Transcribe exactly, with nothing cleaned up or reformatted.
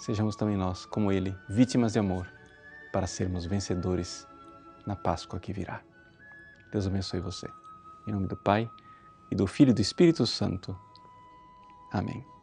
sejamos também nós, como Ele, vítimas de amor, para sermos vencedores na Páscoa que virá. Deus abençoe você. Em nome do Pai, e do Filho e do Espírito Santo. Amém.